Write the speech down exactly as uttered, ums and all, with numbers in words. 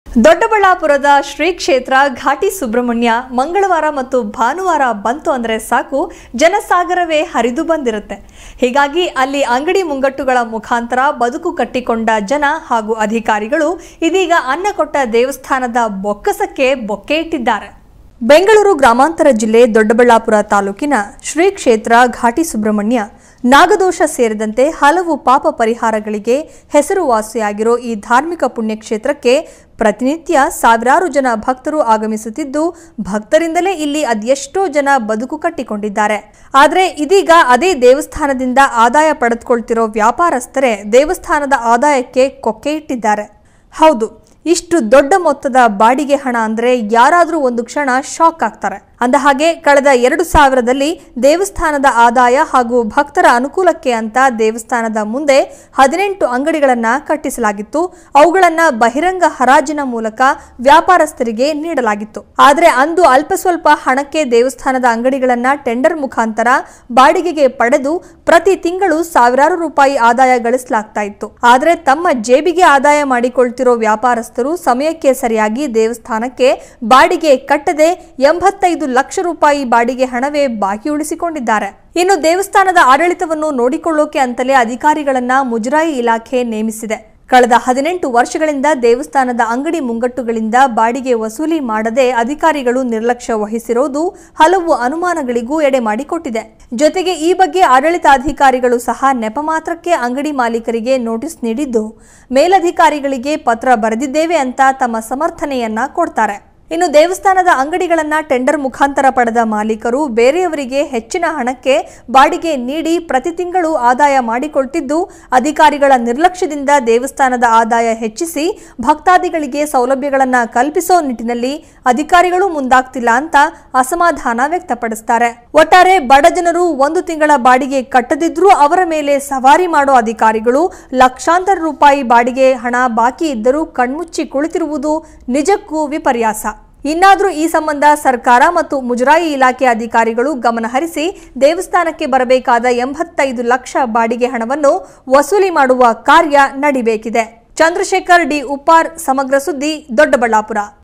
ದೊಡ್ಡಬಳ್ಳಾಪುರದ ಶ್ರೀ ಕ್ಷೇತ್ರ ಘಾಟಿ ಸುಬ್ರಹ್ಮಣ್ಯ ಮಂಗಳವಾರ ಮತ್ತು ಭಾನುವಾರ ಬಂತು ಅಂದರೆ ಸಾಕು ಜನಸಾಗರವೇ ಹರಿದು ಬಂದಿರುತ್ತೆ. ಹೀಗಾಗಿ ಅಲ್ಲಿ ಅಂಗಡಿ ಮುಂಗಟ್ಟುಗಳ ಮುಖಾಂತರ ಬದುಕು ಕಟ್ಟಿಕೊಂಡ ಜನ ಹಾಗೂ ಅಧಿಕಾರಿಗಳು ಇದೀಗ ಅನ್ನ ಕೊಟ್ಟ ದೇವಸ್ಥಾನದ ಬೊಕ್ಕಸಕ್ಕೆ ಬೊಕ್ಕೆ ಇಟ್ಟಿದ್ದಾರೆ. ಬೆಂಗಳೂರು ಗ್ರಾಮಾಂತರ ಜಿಲ್ಲೆ ದೊಡ್ಡಬಳ್ಳಾಪುರ ತಾಲೂಕಿನ ಶ್ರೀ ಕ್ಷೇತ್ರ ಘಾಟಿ ಸುಬ್ರಹ್ಮಣ್ಯ ನಾಗದೋಷ ಸೇರಿದಂತೆ ಹಲವು ಪಾಪ ಪರಿಹಾರಗಳಿಗೆ ಹೆಸರುವಾಸಿಯಾಗಿರೋ ಈ ಧಾರ್ಮಿಕ ಪುಣ್ಯಕ್ಷೇತ್ರಕ್ಕೆ ಪ್ರತಿನಿತ್ಯ ಸಾವಿರಾರು ಜನ ಭಕ್ತರು ಆಗಮಿಸುತ್ತಿದ್ದು, ಭಕ್ತರಿಂದಲೇ ಇಲ್ಲಿ ಅದೆಷ್ಟೋ ಜನ ಬದುಕು ಕಟ್ಟಿಕೊಂಡಿದ್ದಾರೆ. ಆದರೆ ಇದೀಗ ಅದೇ ದೇವಸ್ಥಾನದಿಂದ ಆದಾಯ ಪಡೆದುಕೊಳ್ತಿರೋ ವ್ಯಾಪಾರಸ್ಥರೇ ದೇವಸ್ಥಾನದ ಆದಾಯಕ್ಕೆ ಕೊಕ್ಕೆ ಇಟ್ಟಿದ್ದಾರೆ. ಹೌದು, ಇಷ್ಟು ದೊಡ್ಡ ಮೊತ್ತದ ಬಾಡಿಗೆ ಹಣ ಅಂದ್ರೆ ಯಾರಾದರೂ ಒಂದು ಕ್ಷಣ ಶಾಕ್ ಆಗ್ತಾರೆ. ಅಂದಹಾಗೆ ಕಳೆದ ಎರಡು ಸಾವಿರದಲ್ಲಿ ದೇವಸ್ಥಾನದ ಆದಾಯ ಹಾಗೂ ಭಕ್ತರ ಅನುಕೂಲಕ್ಕೆ ಅಂತ ದೇವಸ್ಥಾನದ ಮುಂದೆ ಹದಿನೆಂಟು ಅಂಗಡಿಗಳನ್ನ ಕಟ್ಟಿಸಲಾಗಿತ್ತು. ಅವುಗಳನ್ನ ಬಹಿರಂಗ ಹರಾಜಿನ ಮೂಲಕ ವ್ಯಾಪಾರಸ್ಥರಿಗೆ ನೀಡಲಾಗಿತ್ತು. ಆದರೆ ಅಂದು ಅಲ್ಪ ಸ್ವಲ್ಪ ಹಣಕ್ಕೆ ದೇವಸ್ಥಾನದ ಅಂಗಡಿಗಳನ್ನ ಟೆಂಡರ್ ಮುಖಾಂತರ ಬಾಡಿಗೆಗೆ ಪಡೆದು ಪ್ರತಿ ತಿಂಗಳು ಸಾವಿರಾರು ರೂಪಾಯಿ ಆದಾಯ ಗಳಿಸಲಾಗ್ತಾ ಇತ್ತು. ಆದರೆ ತಮ್ಮ ಜೇಬಿಗೆ ಆದಾಯ ಮಾಡಿಕೊಳ್ತಿರೋ ವ್ಯಾಪಾರಸ್ಥರು ಸಮಯಕ್ಕೆ ಸರಿಯಾಗಿ ದೇವಸ್ಥಾನಕ್ಕೆ ಬಾಡಿಗೆ ಕಟ್ಟದೆ ಎಂಬತ್ತೈದು ಲಕ್ಷ ರೂಪಾಯಿ ಬಾಡಿಗೆ ಹಣವೇ ಬಾಕಿ ಉಳಿಸಿಕೊಂಡಿದ್ದಾರೆ. ಇನ್ನು ದೇವಸ್ಥಾನದ ಆಡಳಿತವನ್ನು ನೋಡಿಕೊಳ್ಳೋಕೆ ಅಂತಲೇ ಅಧಿಕಾರಿಗಳನ್ನ ಮುಜರಾಯಿ ಇಲಾಖೆ ನೇಮಿಸಿದೆ. ಕಳೆದ ಹದಿನೆಂಟು ವರ್ಷಗಳಿಂದ ದೇವಸ್ಥಾನದ ಅಂಗಡಿ ಮುಂಗಟ್ಟುಗಳಿಂದ ಬಾಡಿಗೆ ವಸೂಲಿ ಮಾಡದೆ ಅಧಿಕಾರಿಗಳು ನಿರ್ಲಕ್ಷ್ಯ ವಹಿಸಿರೋದು ಹಲವು ಅನುಮಾನಗಳಿಗೂ ಎಡೆ ಮಾಡಿಕೊಟ್ಟಿದೆ. ಜೊತೆಗೆ ಈ ಬಗ್ಗೆ ಆಡಳಿತಾಧಿಕಾರಿಗಳು ಸಹ ನೆಪ ಮಾತ್ರಕ್ಕೆ ಅಂಗಡಿ ಮಾಲೀಕರಿಗೆ ನೋಟಿಸ್ ನೀಡಿದ್ದು, ಮೇಲಧಿಕಾರಿಗಳಿಗೆ ಪತ್ರ ಬರೆದಿದ್ದೇವೆ ಅಂತ ತಮ್ಮ ಸಮರ್ಥನೆಯನ್ನ ಕೊಡ್ತಾರೆ. ಇನ್ನು ದೇವಸ್ಥಾನದ ಅಂಗಡಿಗಳನ್ನ ಟೆಂಡರ್ ಮುಖಾಂತರ ಪಡೆದ ಮಾಲೀಕರು ಬೇರೆಯವರಿಗೆ ಹೆಚ್ಚಿನ ಹಣಕ್ಕೆ ಬಾಡಿಗೆ ನೀಡಿ ಪ್ರತಿ ತಿಂಗಳು ಆದಾಯ ಮಾಡಿಕೊಳ್ತಿದ್ದು, ಅಧಿಕಾರಿಗಳ ನಿರ್ಲಕ್ಷ್ಯದಿಂದ ದೇವಸ್ಥಾನದ ಆದಾಯ ಹೆಚ್ಚಿಸಿ ಭಕ್ತಾದಿಗಳಿಗೆ ಸೌಲಭ್ಯಗಳನ್ನ ಕಲ್ಪಿಸೋ ನಿಟ್ಟಿನಲ್ಲಿ ಅಧಿಕಾರಿಗಳು ಮುಂದಾಗ್ತಿಲ್ಲ ಅಂತ ಅಸಮಾಧಾನ ವ್ಯಕ್ತಪಡಿಸ್ತಾರೆ. ಒಟ್ಟಾರೆ ಬಡ ಜನರು ಒಂದು ತಿಂಗಳ ಬಾಡಿಗೆ ಕಟ್ಟದಿದ್ರೂ ಅವರ ಮೇಲೆ ಸವಾರಿ ಮಾಡೋ ಅಧಿಕಾರಿಗಳು ಲಕ್ಷಾಂತರ ರೂಪಾಯಿ ಬಾಡಿಗೆ ಹಣ ಬಾಕಿ ಇದ್ದರೂ ಕಣ್ಮುಚ್ಚಿ ಕುಳಿತಿರುವುದು ನಿಜಕ್ಕೂ ವಿಪರ್ಯಾಸ. ಇನ್ನಾದರೂ ಈ ಸಂಬಂಧ ಸರ್ಕಾರ ಮತ್ತು ಮುಜರಾಯಿ ಇಲಾಖೆ ಅಧಿಕಾರಿಗಳು ಗಮನಹರಿಸಿ ದೇವಸ್ಥಾನಕ್ಕೆ ಬರಬೇಕಾದ ಎಂಬತ್ತೈದು ಲಕ್ಷ ಬಾಡಿಗೆ ಹಣವನ್ನು ವಸೂಲಿ ಮಾಡುವ ಕಾರ್ಯ ನಡಿಬೇಕಿದೆ. ಚಂದ್ರಶೇಖರ್ ಡಿ ಉಪ್ಪಾರ್, ಸಮಗ್ರ ಸುದ್ದಿ, ದೊಡ್ಡಬಳ್ಳಾಪುರ.